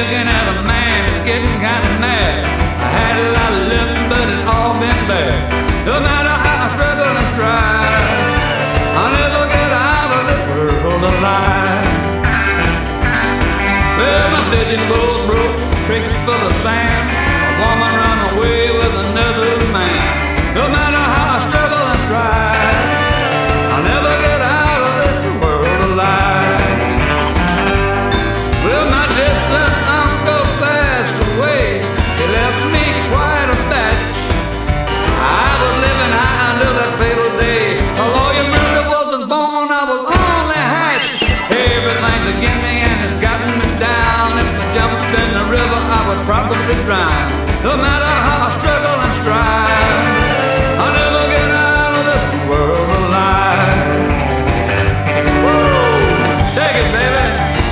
looking at a man that's getting kind of mad. I had a lot of living, but it's all been bad. No matter how I struggle and strive, I'll never get out of this world alive. Well, my fishing boat broke, creeks full of sand. A woman run away with another man. No matter how I struggle and strive, I'll never get out of this world alive. Well, my distant uncle passed away. He left me quite a batch. I was living high until that fatal day. A lawyer murder wasn't born, I was only hatched. Everything's against me and it's gotten me down. If I jumped in the river, I would probably drown. No matter how I struggle and strive, I'll never get out of this world alive. Woo! Take it, baby.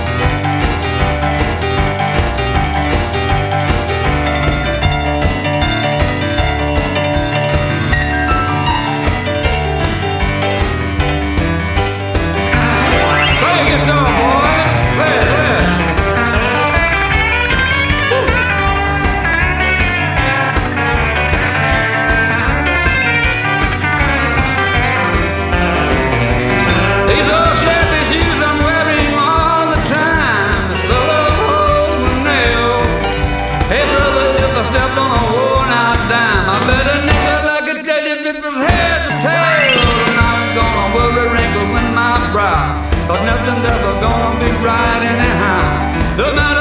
Play guitar, boys. Play it, play it. These old snappy shoes I'm wearing all the time is full of holes and nails. Hey brother, if I step on a worn out dime, I better nickel like a dead if it was head to tail. And I'm gonna worry wrinkles in my brow, but nothing's ever gonna be right anyhow. No matter